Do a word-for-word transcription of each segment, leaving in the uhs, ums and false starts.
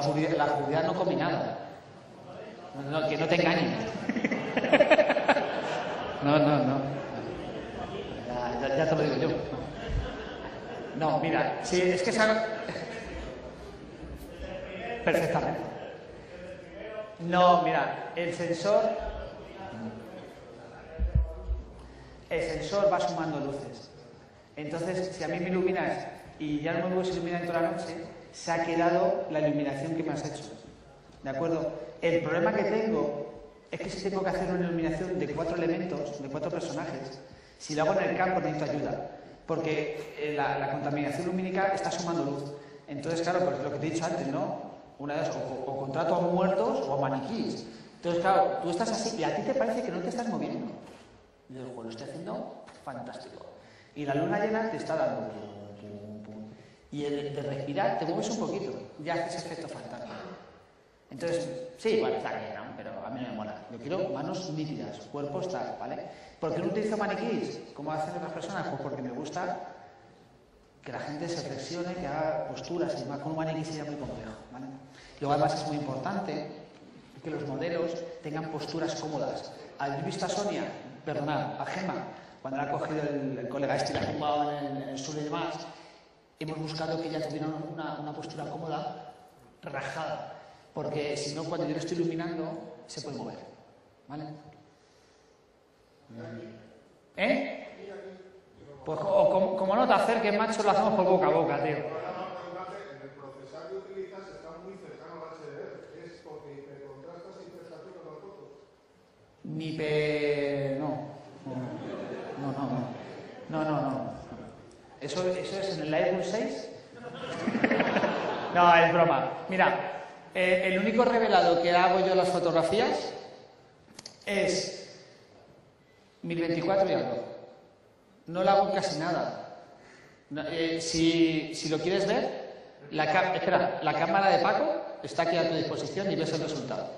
judía, la judía no combinada. No, no, que no te engañen. No, no, no. Ya, ya, ya te lo digo yo. No, mira, sí, es que es algo... Perfectamente. No, mira, el sensor... El sensor va sumando luces. Entonces, si a mí me iluminas y ya no me vuelves a iluminar en toda la noche, se ha quedado la iluminación que me has hecho. ¿De acuerdo? El problema que tengo es que si tengo que hacer una iluminación de cuatro elementos, de cuatro personajes, si lo hago en el campo necesito ayuda, porque la, la contaminación lumínica está sumando luz. Entonces, claro, pues lo que te he dicho antes, ¿no? Una de dos, o, o contrato a muertos o a maniquíes. Entonces, claro, tú estás así y a ti te parece que no te estás moviendo. Y yo digo, lo estoy haciendo fantástico. Y la luna llena te está dando pum, pum, pum. Y el de respirar te mueves un poquito, ya haces efecto fantástico. Entonces, sí, bueno, está bien, ¿no? Pero a mí no me mola. Yo quiero manos nítidas, cuerpos tal, ¿vale? ¿Por qué no utilizo maniquís, como hacen otras personas? Pues porque me gusta que la gente se flexione, que haga posturas y demás. Con un maniquí sería muy complejo, ¿vale? Luego, además, es muy importante que los modelos tengan posturas cómodas. ¿Habéis visto a Sonia? Perdonad, a Gemma, cuando la ha cogido el, el colega este y la ha tumbado en el, en el suelo y demás, hemos buscado que ella tuviera una, una postura cómoda, relajada. Porque si no, cuando yo lo estoy iluminando, se puede mover. ¿Vale? ¿Eh? Pues o, como, como no te acerques, macho, lo hacemos por boca a boca, tío. En el procesado que utilizas está muy cercano al H D R. ¿Es porque hipercontrastas y hipersatura las fotos? Ni pe... no. No, no, no. No, no, no. ¿Eso, eso es en el Lightroom seis? No, es broma. Mira. Eh, el único revelado que hago yo en las fotografías es mil veinticuatro y algo. No lo hago casi nada. No, eh, si, si lo quieres ver, la, espera, la cámara de Paco está aquí a tu disposición y ves el resultado.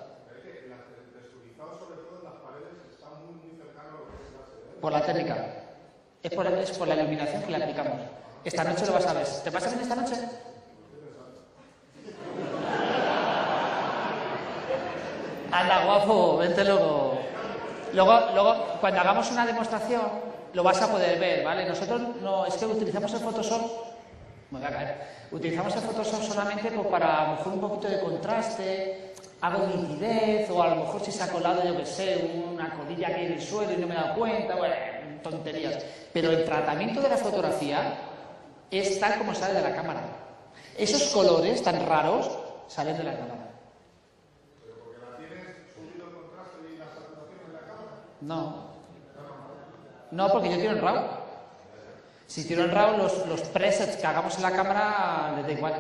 Por la técnica. Es por, es por la iluminación que le aplicamos. Esta noche lo vas a ver. ¿Te pasa bien esta noche? Anda, guapo, vente luego. Luego, luego, cuando hagamos una demostración, lo vas a poder ver, ¿vale? Nosotros no, es que utilizamos el Photoshop, me voy a caer, utilizamos el Photoshop solamente pues, para a lo mejor un poquito de contraste, algo de nitidez, o a lo mejor si se ha colado, yo qué sé, una colilla que hay en el suelo y no me he dado cuenta, bueno, tonterías. Pero el tratamiento de la fotografía es tal como sale de la cámara. Esos colores tan raros salen de la cámara. No. No, porque yo tiro en RAW. Si tiro en RAW, los, los presets que hagamos en la cámara les da igual.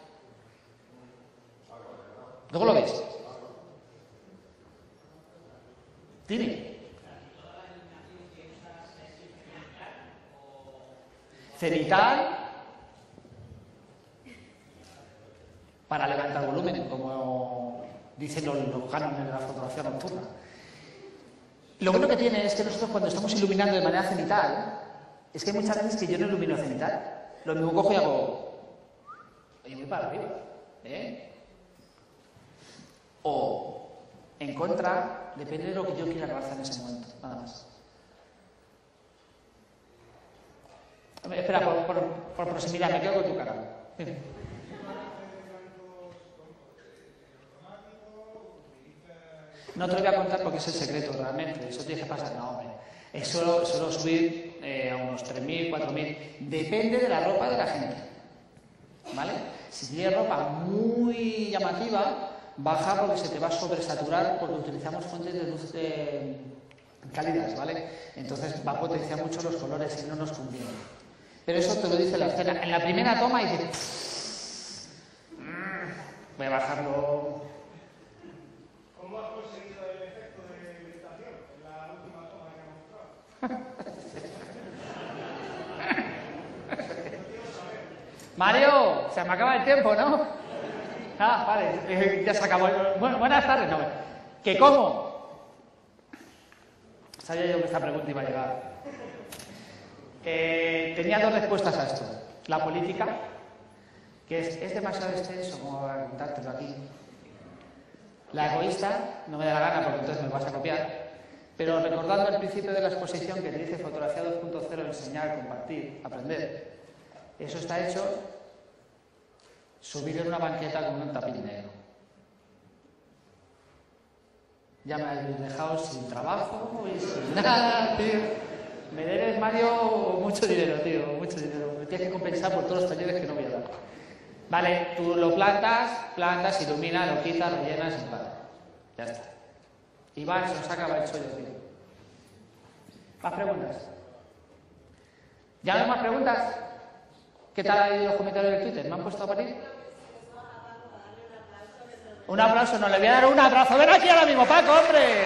¿Luego lo veis? Dime. Cenital para levantar volumen, como dicen los, los cánones de la fotografía nocturna. Lo bueno que tiene es que nosotros cuando estamos iluminando de manera cenital, es que hay muchas veces que yo no ilumino cenital. Lo mismo cojo y hago... Y voy para arriba. ¿Eh? O, en contra, depende de lo que yo quiera realzar en ese momento. Nada más. Espera, por, por, por proximidad, me quedo con tu cara. Dime. No te lo voy a contar porque es el secreto realmente, eso tiene que pasar. No, hombre, eso suelo subir eh, a unos tres mil, cuatro mil, depende de la ropa de la gente, ¿vale? Si tienes ropa muy llamativa, baja porque se te va a sobresaturar porque utilizamos fuentes de luz eh, cálidas, ¿vale? Entonces va a potenciar mucho los colores y no nos conviene. Pero eso te lo dice la escena. En la primera toma dices, voy a bajarlo. ¿Cómo has conseguido el efecto de meditación en la última toma que hemos mostrado? Mario, se me acaba el tiempo, ¿no? Ah, vale, eh, ya se acabó. Bueno, buenas tardes, no. ¿Qué cómo? Sabía yo que esta pregunta iba a llegar. Eh, tenía dos respuestas a esto. La política que es, es demasiado extenso como para contártelo aquí. La egoísta, no me da la gana porque entonces me vas a copiar, pero recordando el principio de la exposición que te dice fotografía dos punto cero, enseñar, compartir, aprender, eso está hecho subir en una banqueta con un tapiz negro. Ya me habéis dejado sin trabajo y sin nada, tío. Me debes, Mario, mucho dinero, tío, mucho dinero. Me tienes que compensar por todos los talleres que no voy a dar. Vale, tú lo plantas, plantas, iluminas, lo quitas, rellenas y vale. Ya está. Iván, se nos acaba el chollo, tío. ¿Más preguntas? ¿Ya no hay más preguntas? ¿Qué tal han ido los comentarios de Twitter? ¿Me han puesto a parir? Un aplauso, no le voy a dar un abrazo. Ven aquí ahora mismo, Paco, hombre.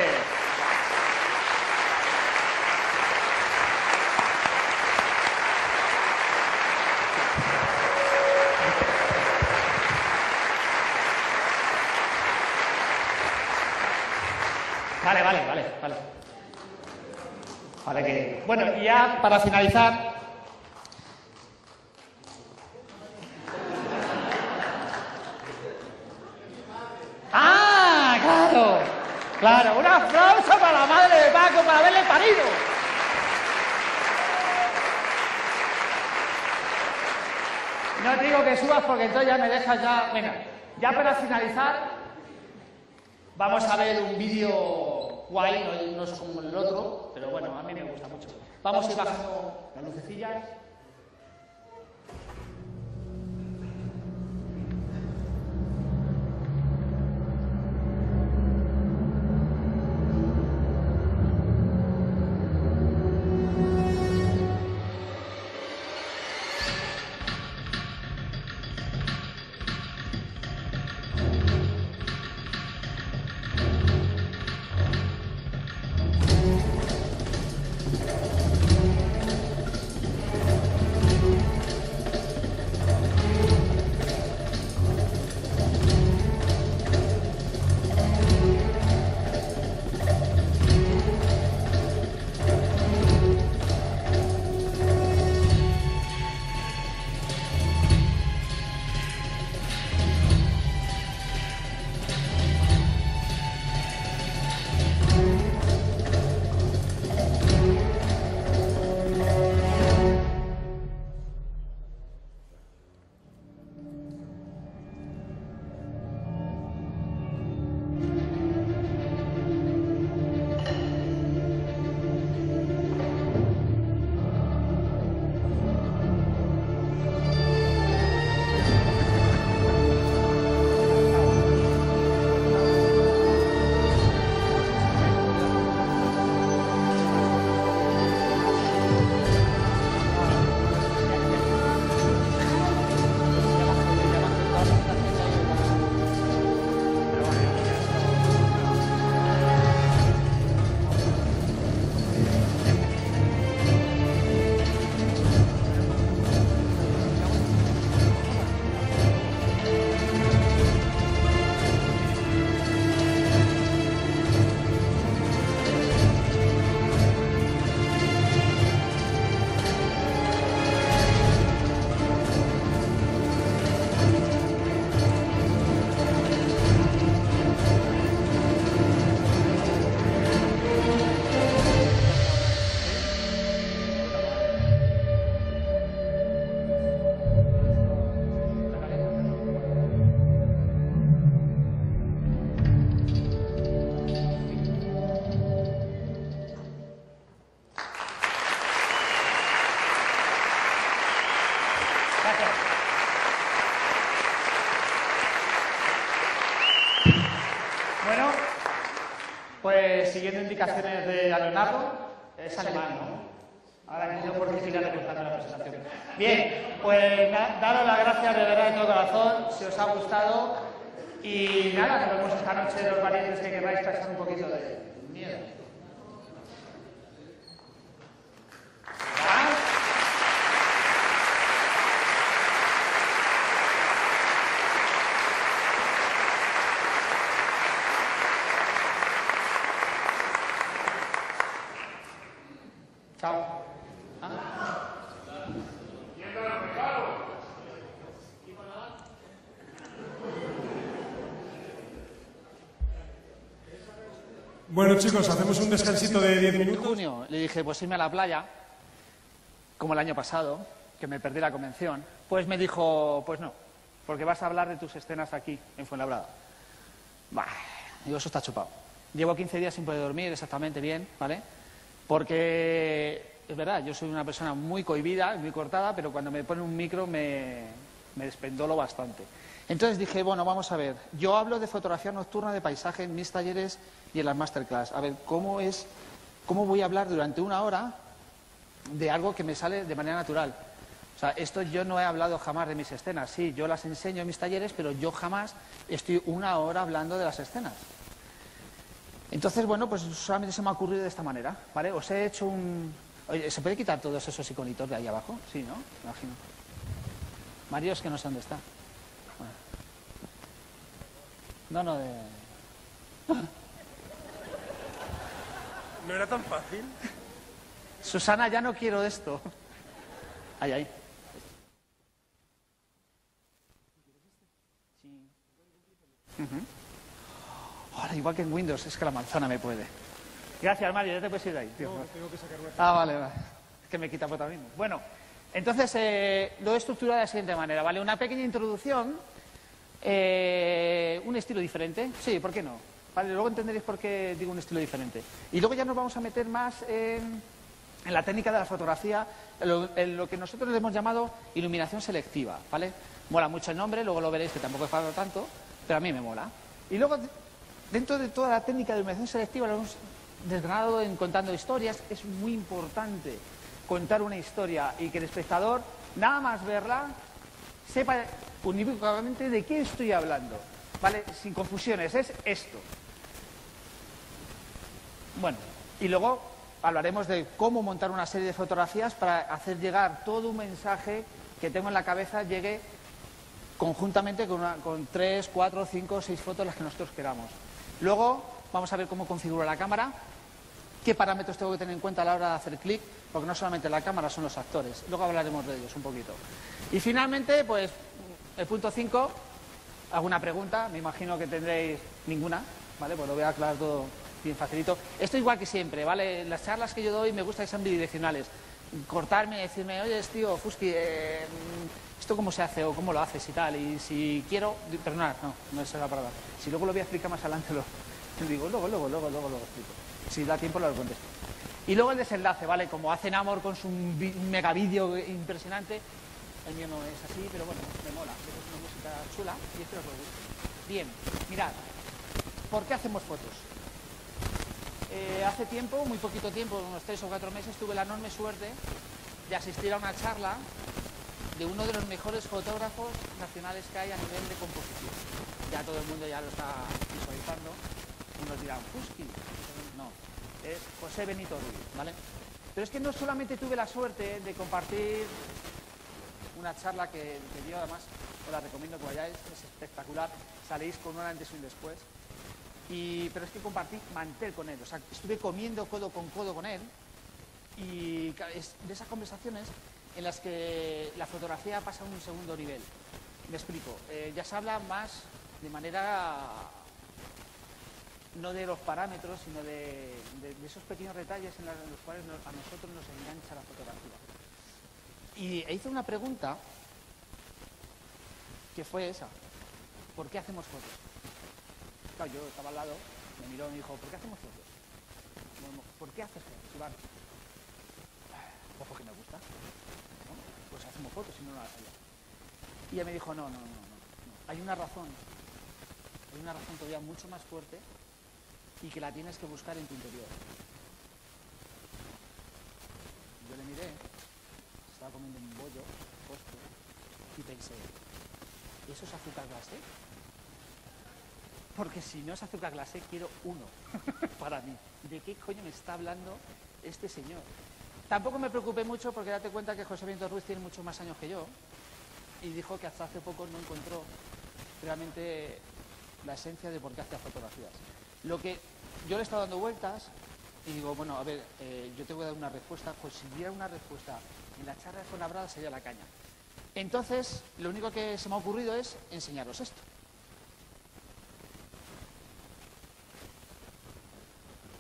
Vale, vale, vale, vale. Vale, que... Bueno, y ya para finalizar... ¡Ah, claro! Claro, un aplauso para la madre de Paco por haberle parido. No te digo que subas porque entonces ya me dejas ya... Venga, ya para finalizar... Vamos a ver un vídeo guay, no, no es como el otro, pero bueno, a mí me gusta mucho. Vamos a ir bajando las lucecillas. Bueno, pues siguiendo indicaciones de Leonardo, es alemán, ¿no? Ahora entiendo por qué sigue recortando la presentación. Bien, pues daros las gracias de verdad de todo corazón, si os ha gustado, y nada, nos vemos esta noche los valientes que queráis pasar un poquito de miedo. Chao. ¿Ah? Bueno, chicos, hacemos un descansito de diez En minutos. junio le dije, pues irme a la playa, como el año pasado, que me perdí la convención. Pues me dijo, pues no, porque vas a hablar de tus escenas aquí, en Fuenlabrada. Bah, digo, eso está chupado. Llevo quince días sin poder dormir exactamente bien, ¿vale? Porque, es verdad, yo soy una persona muy cohibida, muy cortada, pero cuando me pone un micro me, me despendolo bastante. Entonces dije, bueno, vamos a ver, yo hablo de fotografía nocturna, de paisaje en mis talleres y en las masterclass. A ver, ¿cómo es, cómo voy a hablar durante una hora de algo que me sale de manera natural? O sea, esto yo no he hablado jamás de mis escenas. Sí, yo las enseño en mis talleres, pero yo jamás estoy una hora hablando de las escenas. Entonces, bueno, pues solamente se me ha ocurrido de esta manera, ¿vale? Os he hecho un... Oye, ¿se puede quitar todos esos iconitos de ahí abajo? Sí, ¿no? Me imagino. Mario, es que no sé dónde está. Bueno. No, no, de... ¿No era tan fácil? Susana, ya no quiero esto. Ahí, ahí. Uh-huh. Ahora, igual que en Windows, es que la manzana me puede. Gracias, Mario, ya te puedes ir de ahí, tío. No, tengo que sacar una... Ah, vale, vale. Es que me quita protagonismo. Bueno, entonces eh, lo he estructurado de la siguiente manera, ¿vale? Una pequeña introducción, eh, un estilo diferente. Sí, ¿por qué no? Vale, luego entenderéis por qué digo un estilo diferente. Y luego ya nos vamos a meter más en, en la técnica de la fotografía, en lo, en lo que nosotros le hemos llamado iluminación selectiva, ¿vale? Mola mucho el nombre, luego lo veréis que tampoco he falado tanto, pero a mí me mola. Y luego, dentro de toda la técnica de iluminación selectiva, lo hemos desgranado en contando historias. Es muy importante contar una historia y que el espectador, nada más verla, sepa uníquamente de qué estoy hablando, ¿vale? Sin confusiones, es esto. Bueno, y luego hablaremos de cómo montar una serie de fotografías para hacer llegar todo un mensaje que tengo en la cabeza, llegue conjuntamente con, una, con tres, cuatro, cinco, seis fotos, las que nosotros queramos. Luego vamos a ver cómo configuro la cámara, qué parámetros tengo que tener en cuenta a la hora de hacer clic, porque no solamente la cámara, son los actores. Luego hablaremos de ellos un poquito. Y finalmente, pues, el punto cinco, alguna pregunta, me imagino que tendréis ninguna, ¿vale? Pues lo voy a aclarar todo bien facilito. Esto igual que siempre, ¿vale? Las charlas que yo doy me gusta que sean bidireccionales. Cortarme y decirme, oye, tío, Fuski, eh, ¿esto cómo se hace o cómo lo haces y tal? Y si quiero... Perdonad, no, no es la palabra. Si luego lo voy a explicar más adelante, lo, lo digo, luego, luego, luego, luego lo explico. Si da tiempo lo contesto. Y luego el desenlace, ¿vale? Como hace Namor con su mega vídeo impresionante, el mío no es así, pero bueno, me mola. Es una música chula y espero que os guste. Bien, mirad, ¿por qué hacemos fotos? Eh, hace tiempo, muy poquito tiempo, unos tres o cuatro meses, tuve la enorme suerte de asistir a una charla de uno de los mejores fotógrafos nacionales que hay a nivel de composición. Ya todo el mundo ya lo está visualizando. Unos dirán, Fuski. No, es José Benito Ruiz, ¿vale? Pero es que no solamente tuve la suerte de compartir una charla que, que dio, además, os la recomiendo que vayáis, es espectacular, salís con un antes y un después. Y, pero es que compartí mantel con él, o sea, estuve comiendo codo con codo con él y es de esas conversaciones en las que la fotografía pasa a un segundo nivel. Me explico, eh, ya se habla más de manera, no de los parámetros, sino de, de, de esos pequeños detalles en, la, en los cuales nos, a nosotros nos engancha la fotografía. Y e hice una pregunta que fue esa, ¿por qué hacemos fotos? Claro, yo estaba al lado, me miró y me dijo, ¿por qué hacemos fotos? Bueno, ¿por qué haces fotos, Iván? Pues porque me gusta. ¿No? Pues hacemos fotos y no las haría. Y ella me dijo, no, no, no, no, no. Hay una razón, hay una razón todavía mucho más fuerte y que la tienes que buscar en tu interior. Yo le miré, estaba comiendo un bollo, postre, y pensé, ¿eso es azúcar glacé? Porque si no es azúcar glacé, quiero uno para mí. ¿De qué coño me está hablando este señor? Tampoco me preocupé mucho porque date cuenta que José Benito Ruiz tiene muchos más años que yo y dijo que hasta hace poco no encontró realmente la esencia de por qué hacía fotografías. Lo que yo le he estado dando vueltas y digo, bueno, a ver, eh, yo te voy a dar una respuesta, pues si diera una respuesta en la charla de Fuenlabrada sería la caña. Entonces, lo único que se me ha ocurrido es enseñaros esto.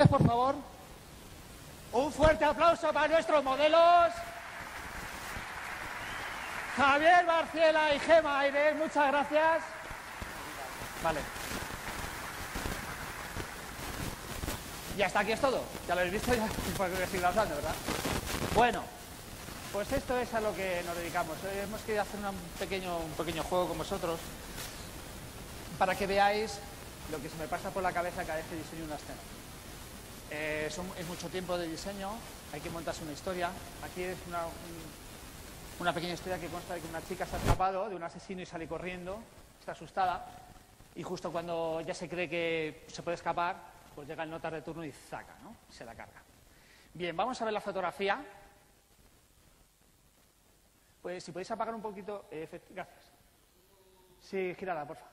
presentes, por favor. Un fuerte aplauso para nuestros modelos. Javier Barciela y Gema Aires, muchas gracias. Vale. Y hasta aquí es todo. Ya lo habéis visto, ya porque estoy hablando, ¿verdad? Bueno, pues esto es a lo que nos dedicamos. Hemos querido hacer un pequeño, un pequeño juego con vosotros para que veáis lo que se me pasa por la cabeza cada vez que diseño una escena. Eh, son, es mucho tiempo de diseño, hay que montarse una historia. Aquí es una, un, una pequeña historia que consta de que una chica se ha escapado de un asesino y sale corriendo, está asustada, y justo cuando ya se cree que se puede escapar, pues llega el nota de turno y zaca, ¿no? Se la carga. Bien, vamos a ver la fotografía. Pues si podéis apagar un poquito... Eh, gracias. Sí, gírala, por favor.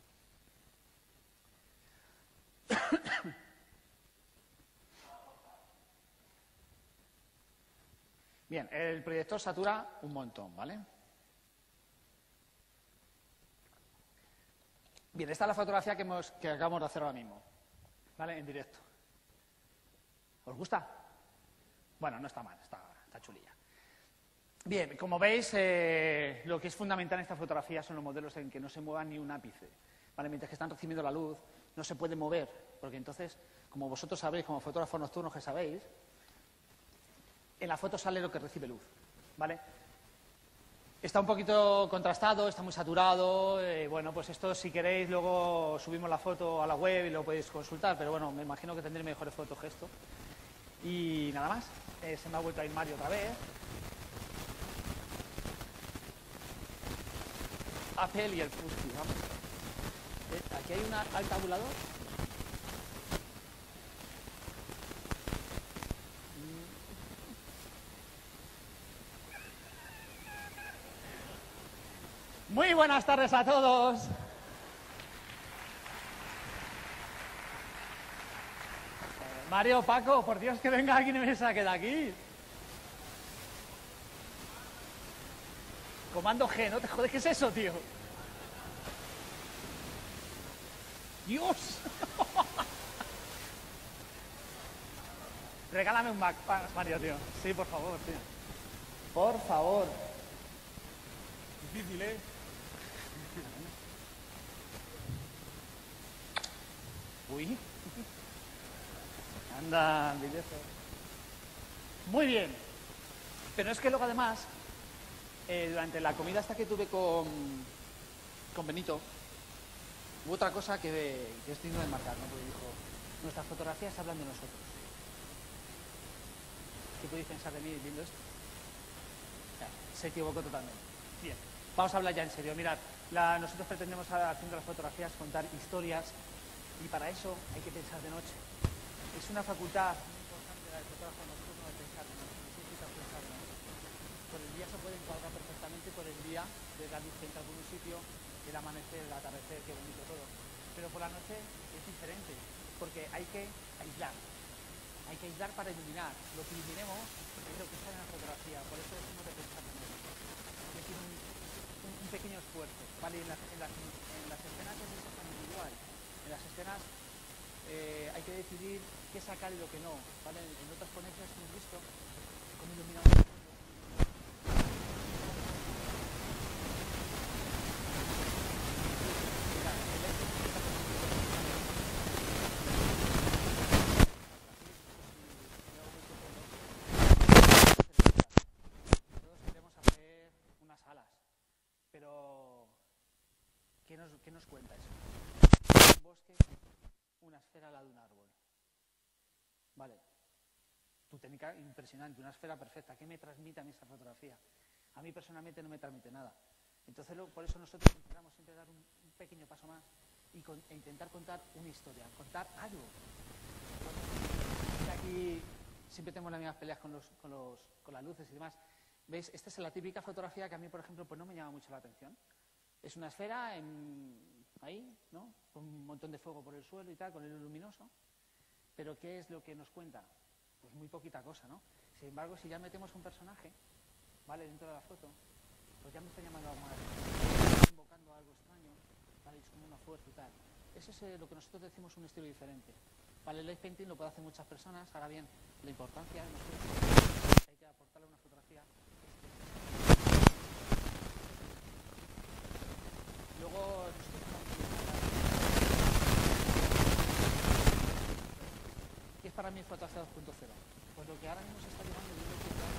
Bien, el proyector satura un montón, ¿vale? Bien, esta es la fotografía que, hemos, que acabamos de hacer ahora mismo, ¿vale? En directo. ¿Os gusta? Bueno, no está mal, está, está chulilla. Bien, como veis, eh, lo que es fundamental en esta fotografía son los modelos en que no se muevan ni un ápice, ¿vale? Mientras que están recibiendo la luz, no se puede mover, porque entonces, como vosotros sabéis, como fotógrafos nocturnos que sabéis, en la foto sale lo que recibe luz, ¿vale? Está un poquito contrastado, está muy saturado, eh, bueno, pues esto si queréis luego subimos la foto a la web y lo podéis consultar, pero bueno, me imagino que tendréis mejores fotos que esto. Y nada más, eh, se me ha vuelto a ir Mario otra vez. Apple y el Fusti, vamos. Eh, aquí hay una, ¿hay tabulador? Muy buenas tardes a todos. Eh, Mario, Paco, por Dios que venga alguien y me saque de aquí. Comando G, no te jodes, ¿qué es eso, tío? ¡Dios! Regálame un Mac, Mario, tío. Sí, por favor, tío. Por favor. Difícil, ¿eh? Uy. Anda, belleza. Muy bien. Pero es que luego además, eh, durante la comida esta que tuve con, con Benito, hubo otra cosa que, que es digno de marcar, ¿no? Porque dijo, nuestras fotografías hablan de nosotros. ¿Qué podéis pensar de mí viendo esto? Ya, se equivocó totalmente. Bien, vamos a hablar ya en serio. Mirad, la, nosotros pretendemos, haciendo las fotografías, contar historias, y para eso hay que pensar de noche. Es una facultad muy importante la del fotógrafo nocturno de pensar de noche. Necesita pensar de noche. Por el día se puede encuadrar perfectamente, por el día, de la luz que entra por un sitio, el amanecer, el atardecer, qué bonito todo. Pero por la noche es diferente, porque hay que aislar. Hay que aislar para iluminar. Lo que iluminemos es lo que está en la fotografía, por eso decimos de pensar de noche. Es decir, un, un, un pequeño esfuerzo, ¿vale? En las, en las, en las escenas es exactamente igual. En las escenas eh, hay que decidir qué sacar y lo que no, ¿vale? En otras ponencias hemos visto cómo iluminamos el fondo. Todos queremos hacer unas alas, pero ¿qué nos, qué nos cuenta eso? Un bosque, una esfera al lado de un árbol. Vale. Tu técnica impresionante, una esfera perfecta. ¿Qué me transmite a mí esa fotografía? A mí personalmente no me transmite nada. Entonces, lo, por eso nosotros intentamos siempre dar un, un pequeño paso más y con, e intentar contar una historia, contar algo. Bueno, aquí siempre tengo las mismas peleas con, los, con, los, con las luces y demás. ¿Veis? Esta es la típica fotografía que a mí, por ejemplo, pues no me llama mucho la atención. Es una esfera en, ahí, ¿no? Con un montón de fuego por el suelo y tal, con el luminoso. Pero ¿qué es lo que nos cuenta? Pues muy poquita cosa, ¿no? Sin embargo, si ya metemos un personaje, ¿vale? Dentro de la foto, pues ya me está llamando algo más. Está invocando algo extraño, ¿vale? Es como una fuerza y tal. Eso es eh, lo que nosotros decimos un estilo diferente. Vale, el live painting lo pueden hacer muchas personas. Ahora bien, la importancia de nosotros que hay que aportarle una fotografía. Luego nosotros ¿qué es para mí fotografía dos punto cero? Pues lo que ahora mismo se está llevando yo creo que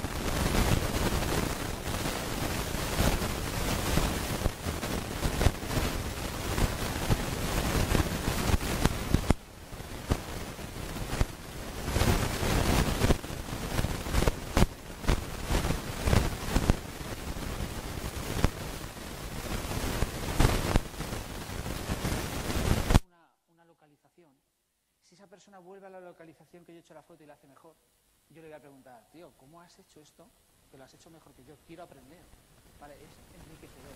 si esa persona vuelve a la localización que yo he hecho la foto y la hace mejor, yo le voy a preguntar, tío, ¿cómo has hecho esto? Que lo has hecho mejor que yo, quiero aprender. Vale, es enriquecedor.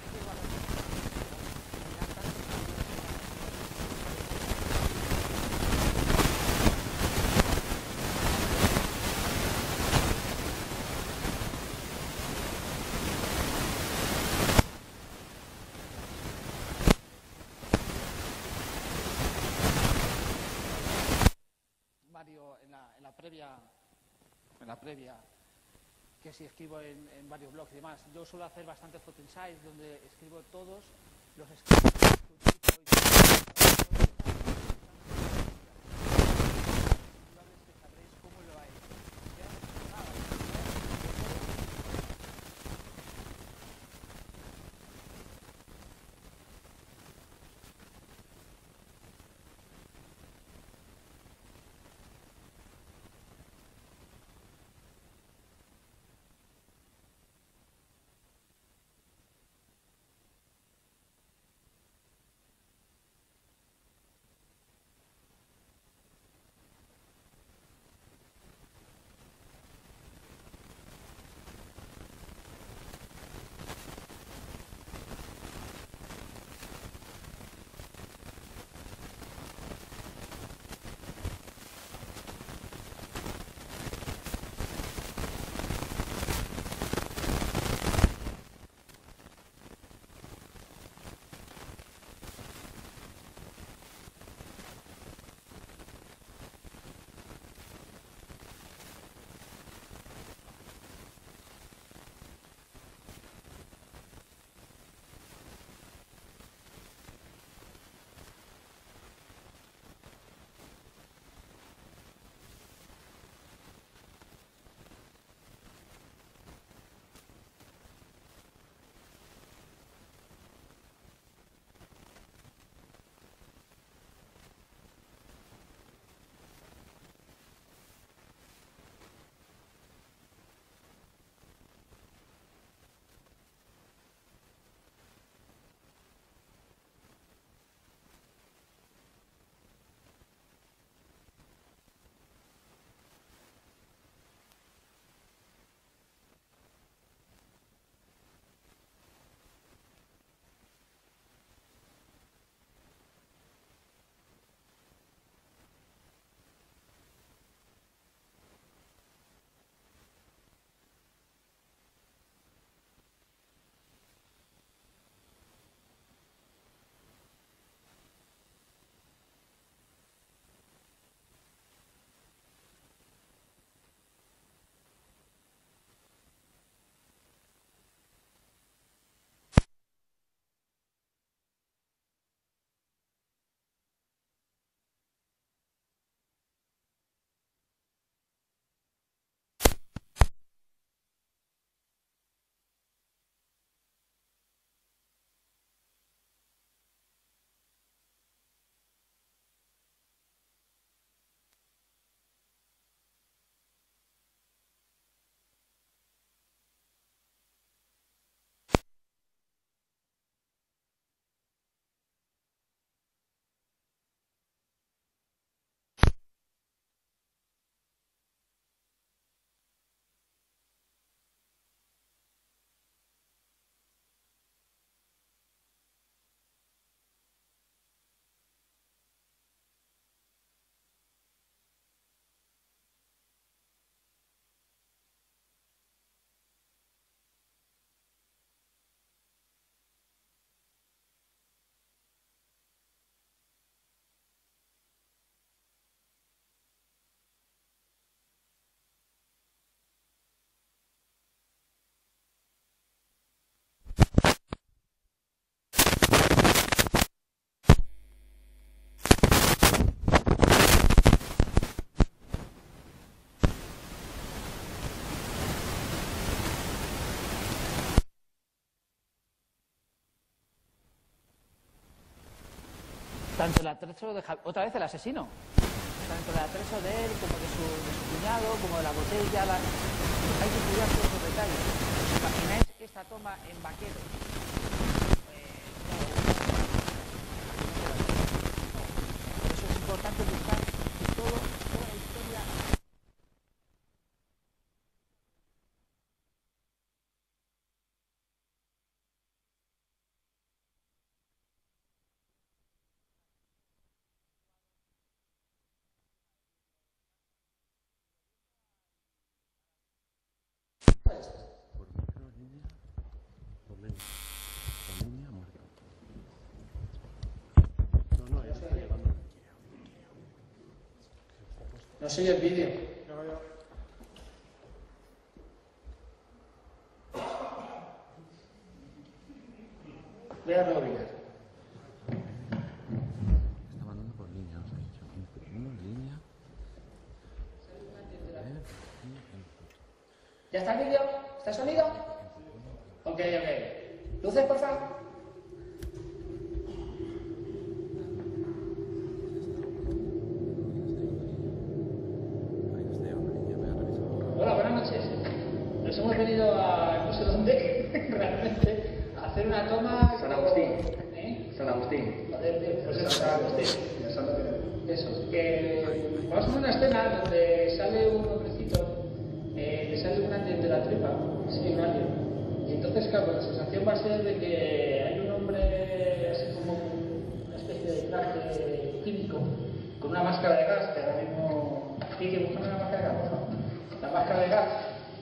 En la, en la previa, en la previa, que si escribo en, en varios blogs y demás, yo suelo hacer bastante photo insights donde escribo todos los scripts que utilizo y que sabréis cómo lo ha hecho. tanto el atrecho de Javier, otra vez el asesino, tanto el atrecho de él como de su, de su cuñado, como de la botella, la... hay que cuidar todos los detalles. ¿Os imagináis esta toma en Vaquero? Por eso es importante buscar todo, toda la historia. No sé el vídeo. Voy a rebobinar. Está mandando por línea, os he dicho. Uno en línea. ¿Ya está el vídeo? ¿Está el sonido? Ok, ok. ¿Luces, por favor? Hola, buenas noches. Nos hemos venido a no sé dónde, realmente, a hacer una toma... San Agustín. ¿Eh? San Agustín. Joder, pues eso, San Agustín. Eso, que vamos a hacer una escena donde sale un hombrecito, eh, le sale un alien de la tripa, sí, un alien. Y entonces, claro, la sensación va a ser de que hay un hombre así como una especie de traje químico, con una máscara de gas, que ahora mismo... Sí, que buscan una máscara de gas, ¿no? La máscara de gas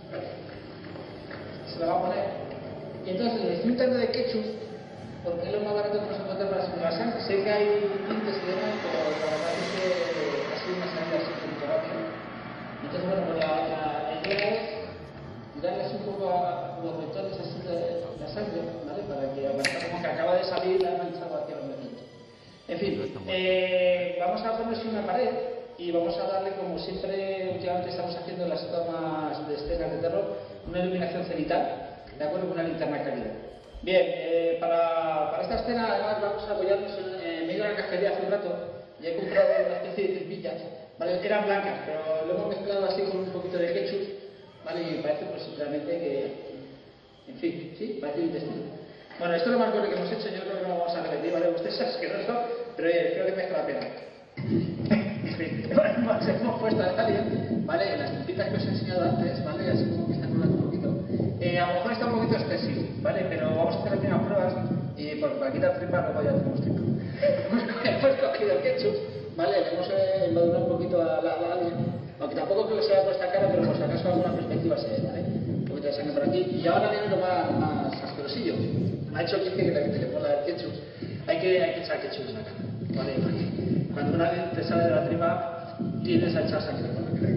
se la va a poner. Y entonces le estoy de ketchup, porque es lo más barato que nos encontrar para la sangre. Sé que hay límites y demás, pero la verdad es que ha sido una salida así un poquito rápida. Entonces, bueno, pues la, la, la idea es darles un poco a los vectores así de la sangre, ¿vale? Para que aparezca como que acaba de salir la manchado hacia los vecinos. En fin, eh, vamos a ponerse una pared y vamos a darle, como siempre últimamente estamos haciendo en las tomas de escenas de terror, una iluminación cenital, de acuerdo, con una linterna cálida. Bien, eh, para, para esta escena además vamos a apoyarnos en, eh, me he ido a la cafetería hace un rato y he comprado una especie de trimpillas, ¿vale? Eran blancas, pero lo hemos mezclado así con un poquito de ketchup, ¿vale? Y parece pues simplemente que, en fin, sí, parece un intestino. Bueno, esto es lo más bueno que hemos hecho, yo creo que no lo vamos a repetir, ¿vale? Ustedes es asqueroso, pero oye, creo que merece la pena. En fin, hemos, hemos puesto al alien, ¿vale? Las tripitas que os he enseñado antes, ¿vale? Así como que están colando un poquito. Eh, a lo mejor está un poquito extensivo, ¿vale? Pero vamos a hacer aquí unas pruebas y por, para quitar tripas luego ya tenemos tripa. Hemos cogido el ketchup, ¿vale? Le hemos eh, embadurnado un poquito a la, a la alien, aunque tampoco creo que sea por esta cara, pero por si acaso alguna perspectiva se ve, ¿vale? Un poquito de sangre por aquí. Y ahora viene lo más, más asquerosillo. Me ha hecho el que la gente le pone el ketchup. Hay que, hay que echar ketchup en la cara, ¿vale? Porque cuando una vez te sale de la tripa, tienes a echar sangre por la cara.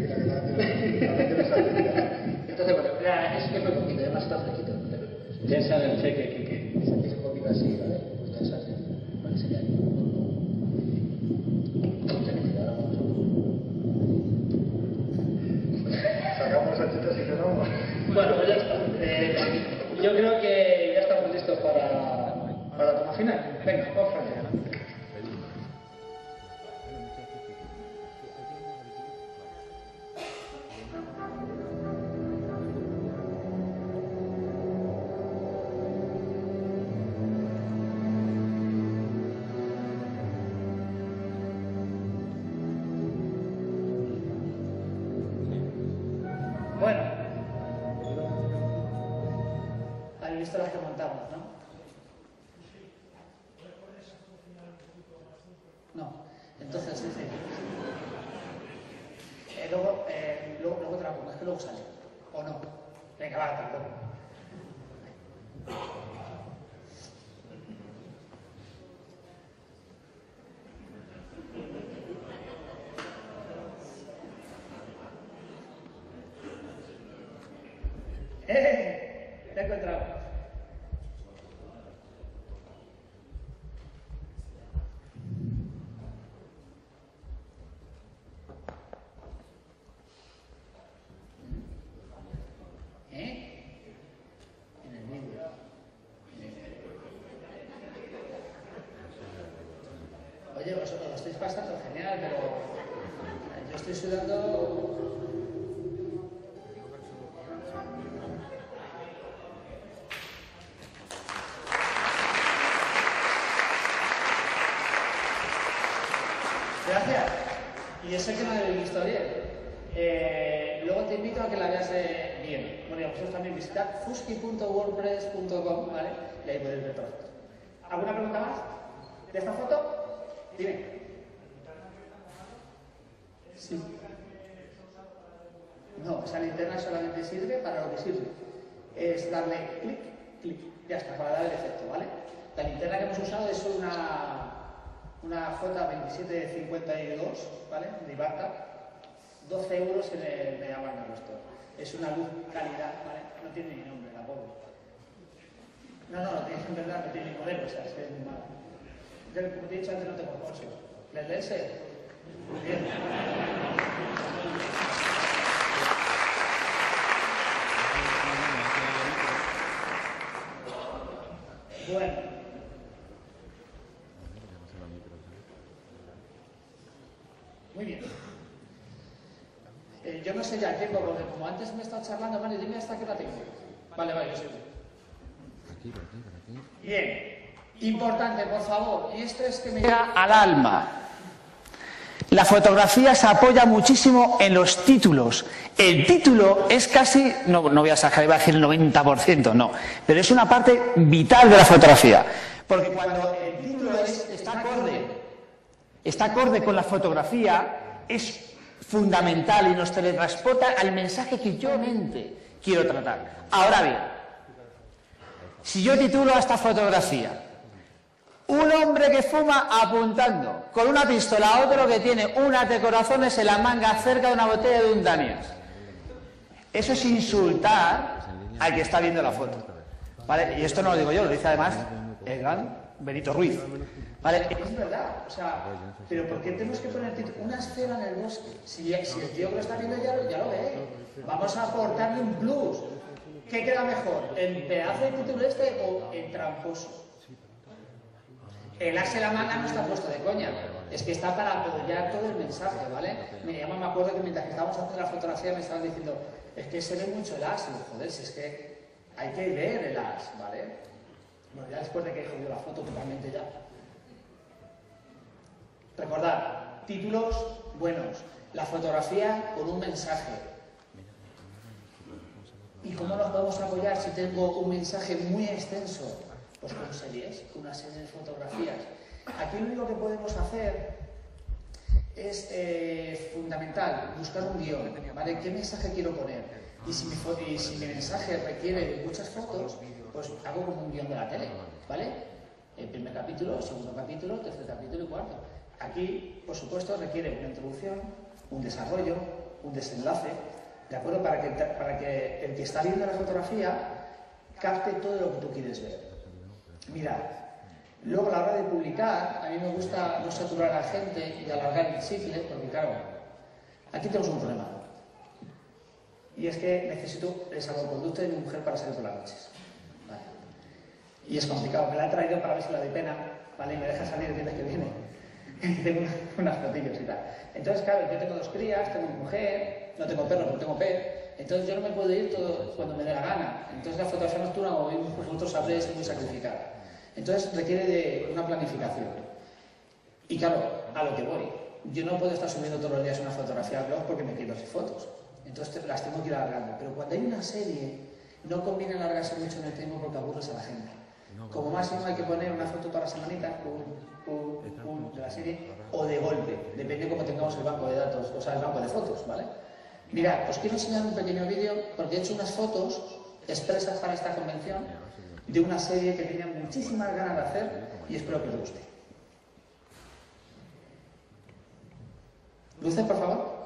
Entonces, bueno, ya, es que es muy poquito, además está fresquito, no te preocupes. Piensa en el cheque, que que saques un poquito así, ¿vale? Pues ya sabes, para que se vea. Sacamos a chitas y quedamos. Bueno, pues ya está. Eh, yo creo que ya estamos listos para, para la toma final. Venga, vamos a allá. Bueno, habéis visto las que montamos, ¿no? No, entonces, sí, sí. Eh, luego, eh, luego, luego te la pongo, es que luego sale. ¿O no? Venga, va, tampoco. ¡Eh! Te he encontrado. ¿Eh? En el vídeo. Oye, estáis pasando genial, pero yo estoy sudando. Gracias. Y eso que no lo he visto bien. Eh, luego te invito a que la veas eh, bien. Bueno, y a vosotros también visitad fuski punto wordpress punto com, ¿vale? Y ahí podéis ver todas las fotos. ¿Alguna pregunta más de esta foto? Dime. Sí. No, esa linterna solamente sirve para lo que sirve. Es darle clic, clic, ya está, para dar el efecto, ¿vale? La linterna que hemos usado es una una J veintisiete cincuenta y dos, ¿vale? De Ibarta, doce euros en el MediaMarkt nuestro. Es una luz calidad, ¿vale? No tiene ni nombre, la pobre. No, no, no tiene en verdad, no tiene ni modelo, o sea, es muy malo. Yo, como te he dicho antes, no tengo sponsor. ¿Les lees? Bien. Bueno. Muy bien. Eh, yo no sé ya el tiempo, porque como antes me he estado charlando, vale, dime hasta qué la tengo. Vale, vale, yo sé. Aquí, por aquí, por aquí. Bien. Importante, por favor. Y esto es que me llega al alma. La fotografía se apoya muchísimo en los títulos. El título es casi, no, no voy a sacar, iba a decir el noventa por ciento, no. Pero es una parte vital de la fotografía. Porque cuando el título es, está acorde, está acorde con la fotografía, es fundamental y nos teletransporta al mensaje que yo mente quiero tratar. Ahora bien, si yo titulo a esta fotografía un hombre que fuma apuntando con una pistola a otro que tiene unas de corazones en la manga cerca de una botella de un Daniels, eso es insultar al que está viendo la foto, ¿vale? Y esto no lo digo yo, lo dice además el gran Benito Ruiz, ¿vale? Es verdad, o sea, pero ¿por qué tenemos que poner título? Una escena en el bosque? Si, si el tío que lo está viendo ya, ya lo ve, vamos a aportarle un plus. ¿Qué queda mejor? ¿El pedazo de título este o el tramposo? El as en la manga no está puesto de coña, es que está para apoyar todo el mensaje, ¿vale? Me llama, me acuerdo que mientras que estábamos haciendo la fotografía me estaban diciendo, es que se ve mucho el as, y joder, si es que hay que ver el as, ¿vale? Bueno, ya después de que he jodido la foto totalmente ya. Recordad, títulos buenos, la fotografía con un mensaje. ¿Y cómo nos podemos apoyar si tengo un mensaje muy extenso? Pues con series, con una serie de fotografías. Aquí lo único que podemos hacer es eh, fundamental, buscar un guión, ¿vale? ¿Qué mensaje quiero poner? Y si, mi, y si mi mensaje requiere de muchas fotos, pues hago como un guión de la tele, ¿vale? El primer capítulo, el segundo capítulo, tercer capítulo y cuarto. Aquí, por supuesto, requiere una introducción, un desarrollo, un desenlace, ¿de acuerdo? Para que, para que el que está viendo la fotografía capte todo lo que tú quieres ver. Mirad, luego a la hora de publicar, a mí me gusta no saturar a la gente y alargar el chicle, porque claro, aquí tenemos un problema. Y es que necesito el salvoconducto de mi mujer para salir por las noches. Vale. Y es complicado, me la he traído para ver si la doy pena, ¿vale? Y me deja salir el viernes que viene. Tengo unas fotillos y tal. Entonces, claro, yo tengo dos crías, tengo mi mujer, no tengo perro, pero tengo pez. Entonces yo no me puedo ir todo cuando me dé la gana. Entonces la fotografía nocturna, como vosotros sabréis, es muy sacrificada. Entonces requiere de una planificación. Y claro, a lo que voy. Yo no puedo estar subiendo todos los días una fotografía al blog porque me quiero hacer fotos. Entonces las tengo que ir alargando. Pero cuando hay una serie, no conviene alargarse mucho en el tiempo porque aburres a la gente. Como máximo hay que poner una foto para semanita, un, un, un de la serie, o de golpe. Depende de cómo tengamos el banco de datos, o sea, el banco de fotos, ¿vale? Mirad, os quiero enseñar un pequeño vídeo porque he hecho unas fotos expresas para esta convención de una serie que tenía muchísimas ganas de hacer y espero que os guste. Luces, por favor.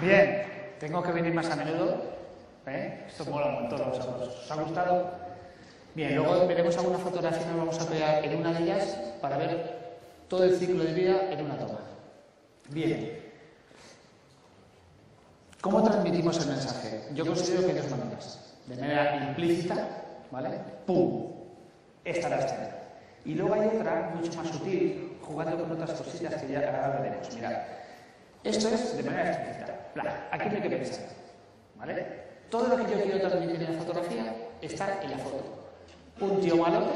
Bien, tengo que venir más a menudo. ¿Eh? Esto mola un montón a vosotros. ¿Os ha gustado? Bien, luego veremos alguna fotografía y nos vamos a pegar en una de ellas para ver todo el ciclo de vida en una toma. Bien. ¿Cómo transmitimos el mensaje? Yo considero que hay dos maneras. De manera implícita, ¿vale? ¡Pum! Esta es la escena. Y luego hay otra, mucho más sutil, jugando con otras cositas que ya ahora veremos. Mirad. Esto es de manera explícita. Aquí no hay que pensar. ¿Vale? Todo lo que yo quiero transmitir en la fotografía está en la foto. Un tío malo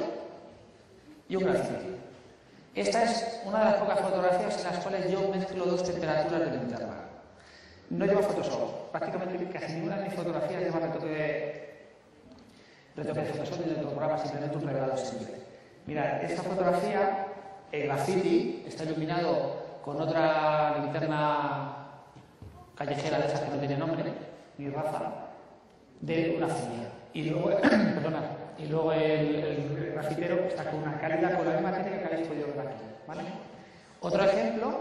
y un graffiti. Esta es una de las pocas fotografías en las cuales yo mezclo dos temperaturas de linterna. No llevo Photoshop. Prácticamente casi ninguna de mis fotografías lleva retoque de, retoque de Photoshop ni de otro programa, simplemente un revelado simple. Mirad, esta fotografía, el graffiti, está iluminado con otra linterna callejera de esas que no tiene nombre, ni raza, de una feria. Y luego, perdona, y luego el, el grafitero está con una cálida con la misma técnica que habéis podido ver aquí. ¿Vale? Otro ejemplo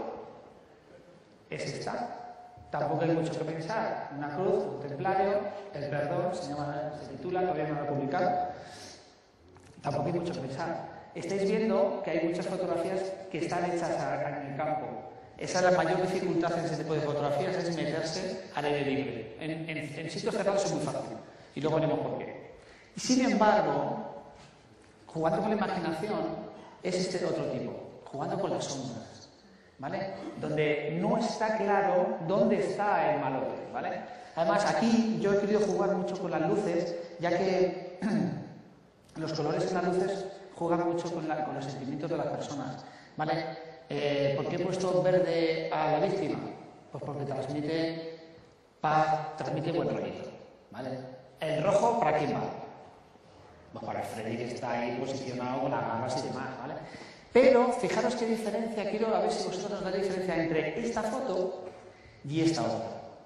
es esta. Tampoco hay mucho que pensar. Una cruz, un templario, el perdón, se, llama, se titula, todavía no lo he publicado. Tampoco hay mucho que pensar. Estáis viendo que hay muchas fotografías que están hechas en el campo. Esa es la mayor dificultad en ese tipo de fotografías, es meterse al aire libre. En, en, en sitios cerrados es muy fácil. Y luego veremos por qué. Sin embargo, jugando con la imaginación es este otro tipo. Jugando con las sombras. ¿Vale? Donde no está claro dónde está el malote, ¿vale? Además, aquí yo he querido jugar mucho con las luces, ya que los colores en las luces juegan mucho con, la, con los sentimientos de las personas, ¿vale? Eh, ¿Por qué he puesto verde a la víctima? Pues porque transmite paz, transmite buen rollito, ¿vale? El rojo, ¿para quién va? Pues para el Freddy, que está ahí posicionado con las garras y demás, ¿vale? Pero, fijaros qué diferencia, quiero a ver si vosotros nos dais diferencia entre esta foto y esta otra.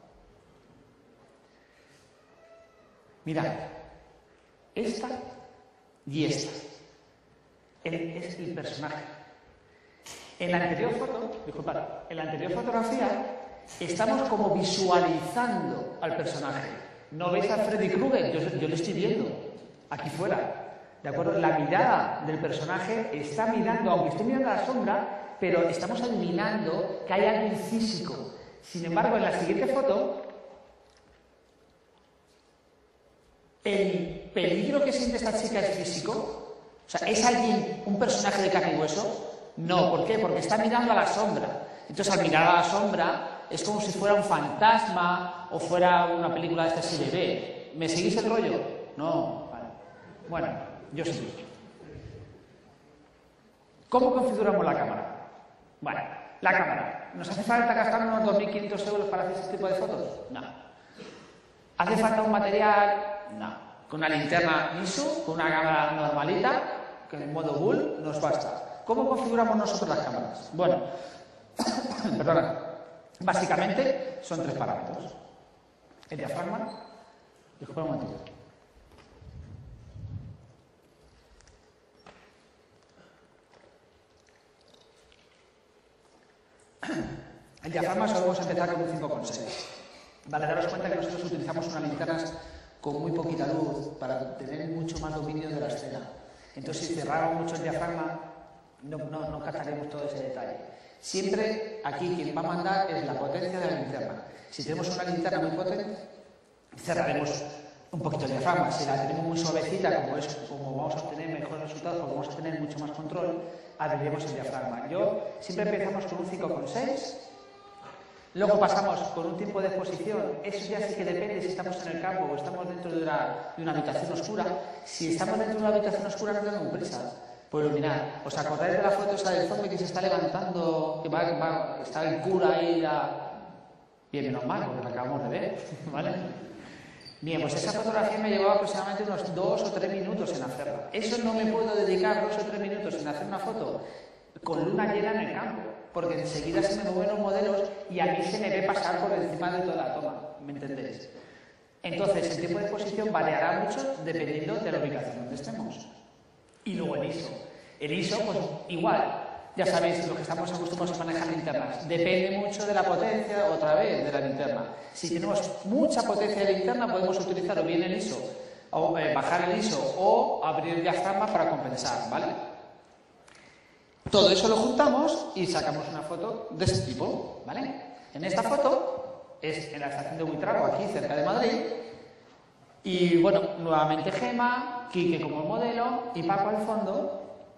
Mirad, esta y esta. El, es el personaje. En la anterior foto, disculpad, en la anterior fotografía estamos como visualizando al personaje. ¿No veis a Freddy Krueger? Yo, yo lo estoy viendo aquí fuera. ¿De acuerdo? La mirada del personaje está mirando, aunque esté mirando a la sombra, pero estamos adivinando que hay algo físico. Sin embargo, en la siguiente foto, el peligro que siente esta chica es físico. O sea, ¿es alguien, un personaje de carne y hueso? No, ¿por qué? Porque está mirando a la sombra. Entonces, al mirar a la sombra, es como si fuera un fantasma o fuera una película de esta serie B. ¿Me seguís el rollo? No, vale. Bueno. Yo sí. ¿Cómo configuramos la cámara? Bueno, la cámara. ¿Nos hace falta gastar unos dos mil quinientos euros para hacer este tipo de fotos? No. ¿Hace falta un material? No. Con una linterna I S O, con una cámara normalita, que en modo bull, nos basta. ¿Cómo configuramos nosotros las cámaras? Bueno, perdona. Básicamente son tres parámetros. El diafragma. Disculpa un momentito. El diafragma solemos empezar con un cinco coma seis. Vale, daros cuenta que nosotros utilizamos unas linternas con muy poquita luz para tener mucho más dominio de la escena. Entonces, si cerráramos mucho el diafragma, no, no, no captaremos todo ese detalle. Siempre aquí quien va a mandar es la potencia de la linterna. Si tenemos una linterna muy potente, cerraremos un poquito el diafragma. Si la tenemos muy suavecita, como, es, como vamos a obtener mejores resultados, como vamos a tener mucho más control, abriremos el diafragma. Yo siempre empezamos con un cinco coma seis, luego pasamos con un tiempo de exposición. Eso ya sí que depende si estamos en el campo o estamos dentro de una, de una habitación oscura. Si estamos dentro de una habitación oscura no tenemos prisa por iluminar. ¿Os acordáis de la foto esa del zombie que se está levantando, que va, va, está el cura ahí? La... Bien, menos mal, porque la acabamos de ver, ¿vale? Bien, pues esa fotografía me llevaba aproximadamente unos dos o tres minutos en hacerla. Eso no me puedo dedicar dos o tres minutos en hacer una foto con luna llena en el campo, porque enseguida se me mueven los modelos y a mí se me ve pasar por encima de toda la toma, ¿me entendéis? Entonces, el tiempo de exposición variará mucho dependiendo de la ubicación donde estemos. Y luego el I S O. El I S O, pues igual, ya sabéis, los que estamos acostumbrados a manejar linternas, depende mucho de la potencia, otra vez, de la linterna. Si tenemos mucha potencia de linterna, podemos utilizar o bien el I S O, o eh, bajar el I S O o abrir el diafragma para compensar, ¿vale? Todo eso lo juntamos y sacamos una foto de este tipo, ¿vale? En esta foto es en la estación de Buitrago, aquí cerca de Madrid, y bueno, nuevamente Gema, Quique como modelo y Paco al fondo,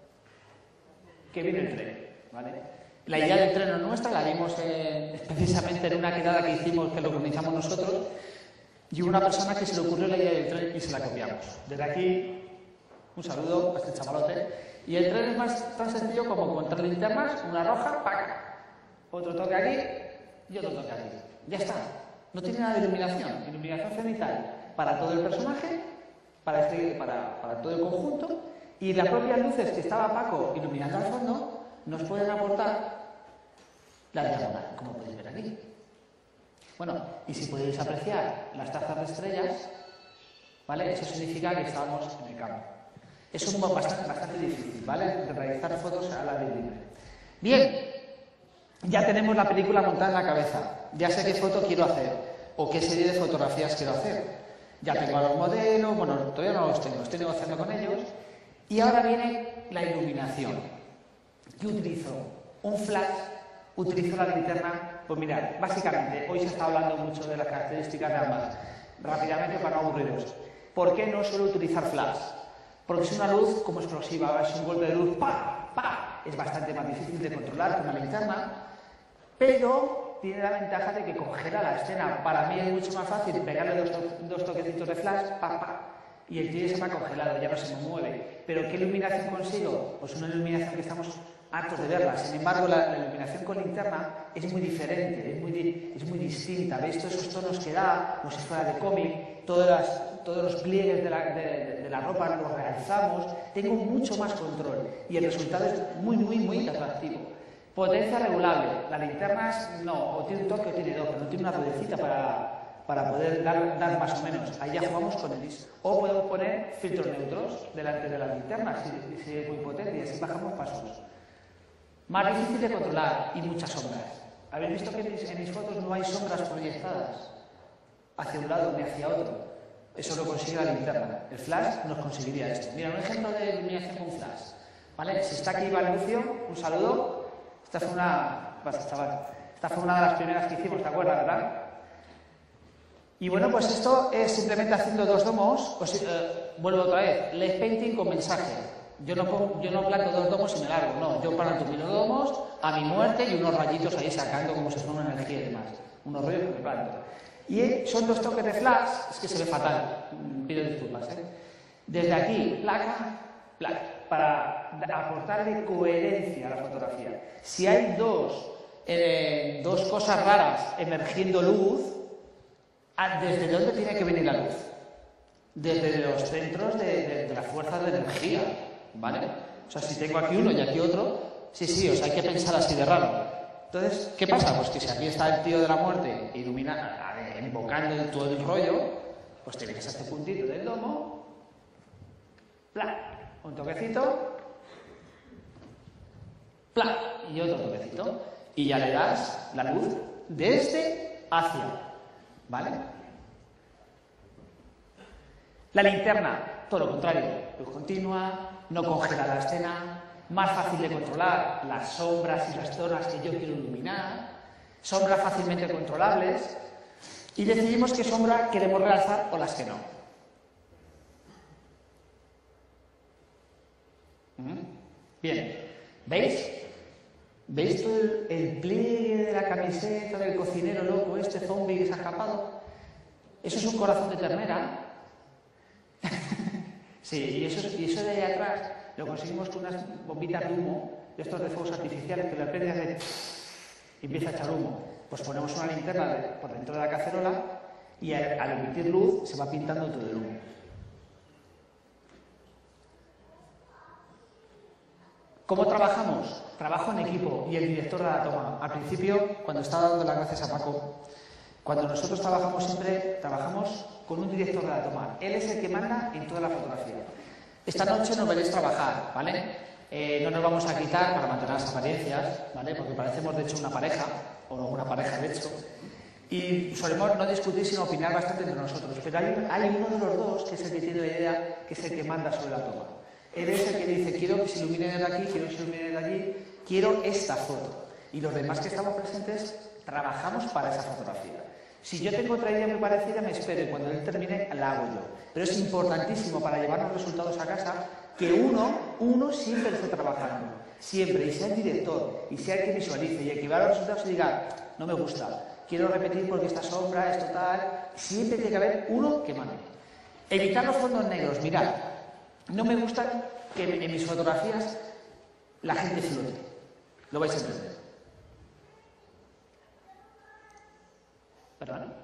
que viene el tren, ¿vale? La idea del tren no es nuestra, la vimos en, precisamente en una quedada que hicimos, que lo organizamos nosotros, y hubo una persona que se le ocurrió la idea del tren y se la copiamos. Desde aquí, un saludo a este chavalote. Y el tren es más tan sencillo como con tres linternas, una roja, ¡pac! Otro toque aquí y otro toque aquí. Ya está. No tiene nada de iluminación. Iluminación cenital para todo el personaje, para, este, para, para todo el conjunto, y las propias luces que estaba Paco iluminando al fondo nos pueden aportar la diagonal, como podéis ver aquí. Bueno, y si podéis apreciar las tazas de estrellas, ¿vale? Eso significa que estábamos en el campo. Eso es bastante, bastante difícil, ¿vale? De realizar fotos a la aire libre. Bien, ya tenemos la película montada en la cabeza. Ya sé qué foto quiero hacer o qué serie de fotografías quiero hacer. Ya tengo a los modelos, bueno, todavía no los tengo, estoy negociando con ellos. Y ahora viene la iluminación. ¿Qué utilizo? Un flash, utilizo la linterna. Pues mirad, básicamente, hoy se está hablando mucho de las características de ambas. Rápidamente para no aburriros. ¿Por qué no suelo utilizar flash? Porque es una luz como explosiva, es un golpe de luz, ¡pa! ¡pa! Es bastante más difícil de controlar que una linterna, pero tiene la ventaja de que congela la escena. Para mí es mucho más fácil pegarle dos, to dos toquecitos de flash, ¡pa! ¡pa! Y el tío se me ha congelado, ya no se me mueve. ¿Pero qué iluminación consigo? Pues una iluminación que estamos hartos de verla. Sin embargo, la, la iluminación con linterna es muy diferente, es muy, es muy distinta. ¿Veis todos esos tonos que da, como si fuera de cómic? Todas las, todos los pliegues de la, de, de la ropa los realzamos. Tengo mucho más control y el resultado es muy, muy, muy atractivo. Potencia regulable. La linterna no, o tiene un toque o tiene dos, pero no tiene una ruedecita para... para poder dar, dar más o menos. Ahí ya jugamos con el I S O. O podemos poner filtros neutros delante de la linterna, si, si es muy potente, y así bajamos pasos. Más difícil de controlar y muchas sombras. ¿Habéis visto que en mis, en mis fotos no hay sombras proyectadas hacia un lado ni hacia otro? Eso lo consigue la linterna. El flash nos conseguiría esto. Mira, un ejemplo de iluminación con flash. ¿Vale? Si está aquí Iván Lucio, un saludo. Esta fue una... Pasa, chaval. Esta fue una de las primeras que hicimos, ¿te acuerdas, verdad? Y bueno, pues esto es simplemente haciendo dos domos, pues, eh, vuelvo otra vez, L E D painting con mensaje. Yo no, pongo, yo no planto dos domos y me largo, no, yo planto mis domos a mi muerte y unos rayitos ahí sacando como si fuera una energía y demás. Unos rollos que me planto. Y son dos toques de flash, es que se ve fatal, pido disculpas, ¿eh? Desde aquí, placa, placa, para aportarle coherencia a la fotografía. Si hay dos, eh, dos cosas raras emergiendo luz, ¿desde dónde tiene que venir la luz? Desde los centros de, de, de las fuerzas de energía, ¿vale? O sea, si tengo aquí uno y aquí otro, sí, sí, o sea, hay que pensar así de raro. Entonces, ¿qué pasa? Pues que si aquí está el tío de la muerte ilumina, invocando todo el rollo, pues te vienes a este puntito del domo, ¡pla! Un toquecito, ¡pla! Y otro toquecito. Y ya le das la luz desde hacia. ¿Vale? La linterna, todo lo contrario, luz continua, no congela la escena, más fácil de controlar las sombras y las zonas que yo quiero iluminar, sombras fácilmente controlables, y decidimos qué sombra queremos realzar o las que no. Bien, ¿veis? ¿Veis todo el, el pliegue de la camiseta del cocinero loco, este zombie que se ha escapado? Eso es un corazón de ternera. Sí, y eso, y eso de ahí atrás lo conseguimos con unas bombitas de humo, de estos de fuegos artificiales, que la prende hace y empieza a echar humo. Pues ponemos una linterna de, por dentro de la cacerola y al, al emitir luz se va pintando todo el humo. ¿Cómo trabajamos? Trabajo en equipo y el director de la toma. Al principio, cuando estaba dando las gracias a Paco, cuando nosotros trabajamos siempre, trabajamos con un director de la toma. Él es el que manda en toda la fotografía. Esta noche nos veréis trabajar, ¿vale? Eh, no nos vamos a quitar para mantener las apariencias, ¿vale? Porque parecemos de hecho una pareja, o no una pareja de hecho. Y solemos no discutir sino opinar bastante entre nosotros. Pero hay, hay uno de los dos que es el que tiene la idea, que es el que manda sobre la toma. Él es el que dice, quiero que se ilumine de aquí, quiero que se ilumine de allí, quiero esta foto. Y los demás que estamos presentes trabajamos para esa fotografía. Si yo tengo otra idea muy parecida, me espero y cuando él termine la hago yo. Pero es importantísimo para llevar los resultados a casa que uno, uno siempre esté trabajando. Siempre, y sea el director, y sea el que visualice, y el que vea los resultados y diga, no me gusta, quiero repetir porque esta sombra, esto tal. Siempre tiene que haber uno que mande. Evitar los fondos negros. Mirad, no me gusta que en mis fotografías la gente flote. Lo vais a entender. ¿Perdón?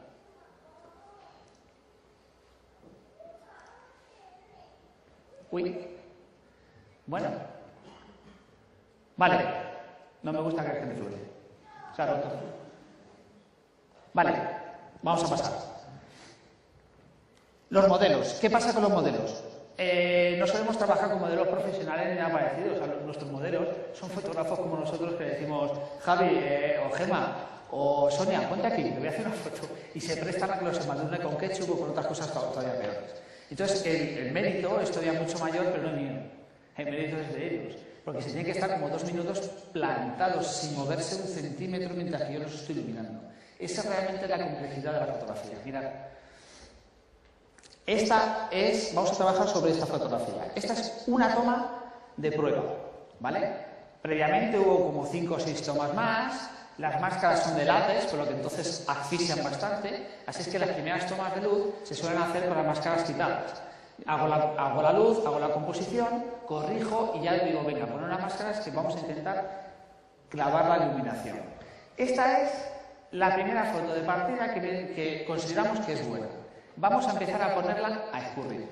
Uy. Bueno. Vale. No me gusta que la gente flote. Se ha roto. Vale. Vamos a pasar. Los modelos. ¿Qué pasa con los modelos? Eh, no solemos trabajar con modelos profesionales ni nada parecido. O sea, nuestros modelos son fotógrafos como nosotros que decimos, Javi eh, o Gema o Sonia, ponte aquí, te voy a hacer una foto. Y se prestan a que los embadurne con ketchup o con otras cosas todavía peores. Entonces, el, el mérito es todavía mucho mayor, pero no es mío. El mérito es de ellos. Porque se tiene que estar como dos minutos plantados, sin moverse un centímetro mientras que yo los estoy iluminando. Esa es realmente la complejidad de la fotografía. Mirad. Esta es, vamos a trabajar sobre esta fotografía. Esta es una toma de prueba, ¿vale? Previamente hubo como cinco o seis tomas más. Las máscaras son de látex, por lo que entonces asfixian bastante. Así es que las primeras tomas de luz se suelen hacer con las máscaras quitadas. Hago la, hago la luz, hago la composición, corrijo y ya digo, venga, pon unas máscaras que vamos a intentar clavar la iluminación. Esta es la primera foto de partida que, que consideramos que es buena. Vamos a empezar a ponerla a escurrir.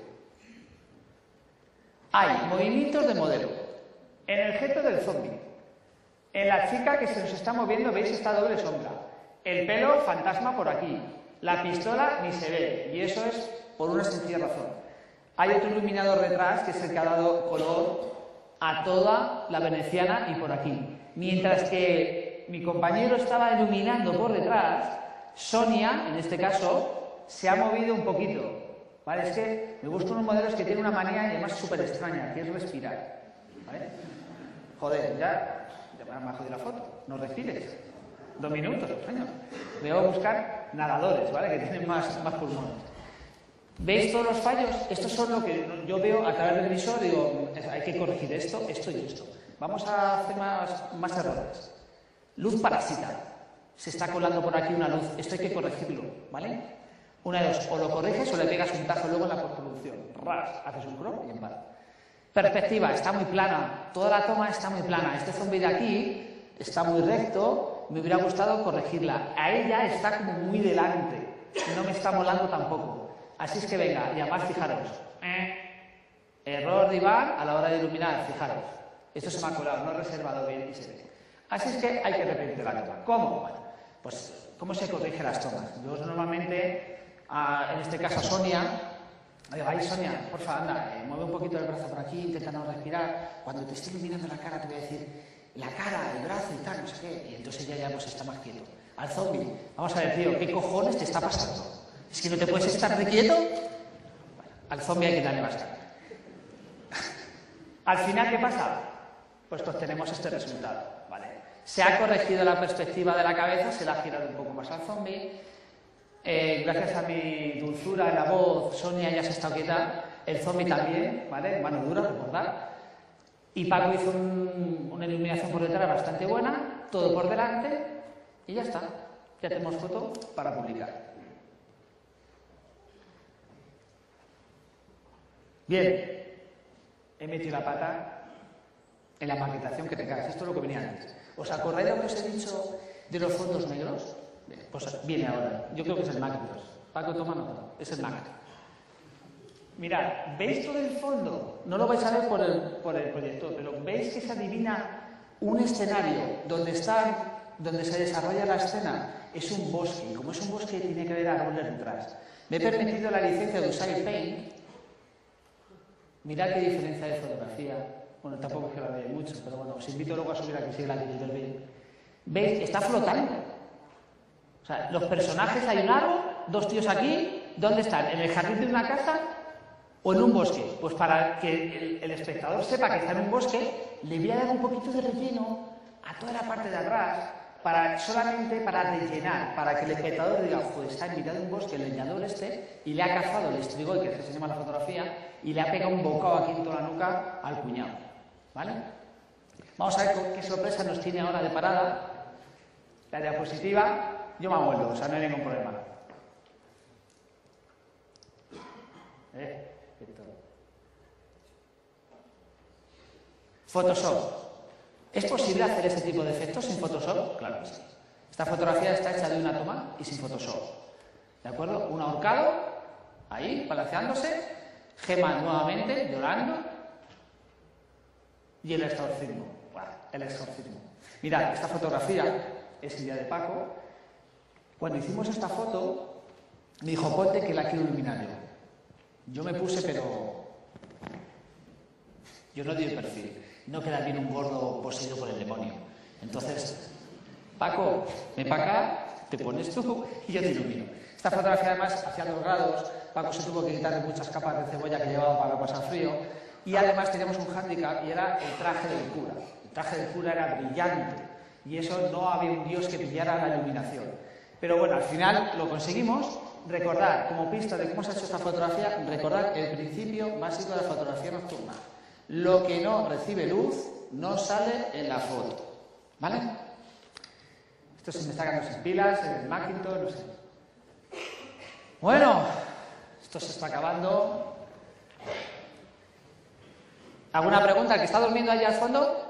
Hay movimientos de modelo. En el gesto del zombie. En la chica que se nos está moviendo, veis esta doble sombra. El pelo fantasma por aquí. La pistola ni se ve. Y eso es por una sencilla razón. Hay otro iluminador detrás que es el que ha dado color a toda la veneciana y por aquí. Mientras que mi compañero estaba iluminando por detrás, Sonia, en este caso, se ha movido un poquito. ¿Vale? Es que me busco unos modelos que tienen una manía y además súper extraña, que es respirar. ¿Vale? Joder, ya... me ha jodido la foto, no respires. Dos minutos, coño. Me voy a buscar nadadores, ¿vale? Que tienen más, más pulmones. ¿Veis todos los fallos? Estos son lo que yo veo a través del visor, digo, hay que corregir esto, esto y esto. Vamos a hacer más, más errores. Luz parásita. Se está colando por aquí una luz, esto hay que corregirlo, ¿vale? Una de dos, o lo corriges o le pegas un tajo luego en la postproducción. Ras, haces un crop y en paz. Perspectiva, está muy plana, toda la toma está muy plana. Este zombie de aquí está muy recto, me hubiera gustado corregirla. A ella está como muy delante, no me está molando tampoco. Así es que venga, y además fijaros. Eh, error de Iván a la hora de iluminar, fijaros. Esto se me ha colado, no he reservado bien y se ve. Así es que hay que repetir la toma. ¿Cómo? Bueno, pues, ¿cómo se corrige las tomas? Yo normalmente, a, en este caso a Sonia, digo, ay Sonia, porfa, anda, eh, mueve un poquito el brazo por aquí, intenta no respirar. Cuando te esté iluminando la cara te voy a decir, la cara, el brazo y tal, no sé qué. Y entonces ella ya pues está más quieto. Al zombie, vamos a ver, tío, ¿qué cojones te está pasando? ¿Es que no te puedes estar de quieto? Bueno, al zombie hay que darle bastante. Al final, ¿qué pasa? Pues obtenemos este resultado, ¿vale? Se ha corregido la perspectiva de la cabeza, se la ha girado un poco más al zombie. Eh, gracias a mi dulzura en la voz, Sonia ya se ha estado quieta, el zombie también, ¿vale? Mano dura, recordad. Y Paco hizo un, una iluminación por detrás bastante buena, todo por delante, y ya está. Ya tenemos foto para publicar. Bien, he metido la pata en la maquetación que tengáis. Esto es lo que venía antes. ¿Os acordáis de lo que os he dicho de los fondos negros? Pues viene ahora. Yo creo que es el Mac. Paco, toma nota. Es el Mac. Mirad, ¿veis todo el fondo? No lo vais a ver por el, por el proyector, pero ¿veis que se adivina un escenario donde, está, donde se desarrolla la escena? Es un bosque. Y como es un bosque, tiene que haber árboles detrás. Me he permitido la licencia de usar el Paint. Mirad qué diferencia de fotografía. Bueno, tampoco es que la veáis mucho, pero bueno, os invito luego a subir a que siga la quinientos veinte. ¿Veis? Está flotando. O sea, los personajes, hay un árbol, dos tíos aquí, ¿dónde están? ¿En el jardín de una casa o en un bosque? Pues para que el, el espectador sepa que está en un bosque, le voy a dar un poquito de relleno a toda la parte de atrás, para, solamente para rellenar, para que el espectador diga, pues está en mitad de un bosque el leñador este, y le ha cazado el estrigoi, que se llama la fotografía, y le ha pegado un bocado aquí en toda la nuca al cuñado. ¿Vale? Vamos a ver qué sorpresa nos tiene ahora de parada. La diapositiva, yo me abuelo, o sea, no hay ningún problema. ¿Eh? Photoshop. ¿Es posible hacer este tipo de efectos sin Photoshop? Claro que sí. Esta fotografía está hecha de una toma y sin Photoshop. ¿De acuerdo? Un ahorcado, ahí, balanceándose, Gema nuevamente, llorando, y el exorcismo. Bueno, el exorcismo. Mirad, esta fotografía es idea de Paco. Cuando hicimos esta foto, me dijo, ponte que la quiero iluminar yo. Yo me puse, pero yo no di el perfil. No queda bien un gordo poseído por el demonio. Entonces, Paco, ven para acá, te pones tú y yo te ilumino. Esta fotografía además hacía dos grados. Paco se tuvo que quitar muchas capas de cebolla que llevaba para pasar frío. Y además teníamos un hándicap y era el traje del cura. El traje del cura era brillante y eso no había un dios que pillara la iluminación. Pero bueno, al final lo conseguimos. Recordar, como pista de cómo se ha hecho esta fotografía, recordar el principio básico de la fotografía nocturna. Lo que no recibe luz no sale en la foto. ¿Vale? Esto se me está quedando sin pilas, en el Macintosh, no sé. Bueno, esto se está acabando. ¿Alguna pregunta? ¿El que está durmiendo allí al fondo?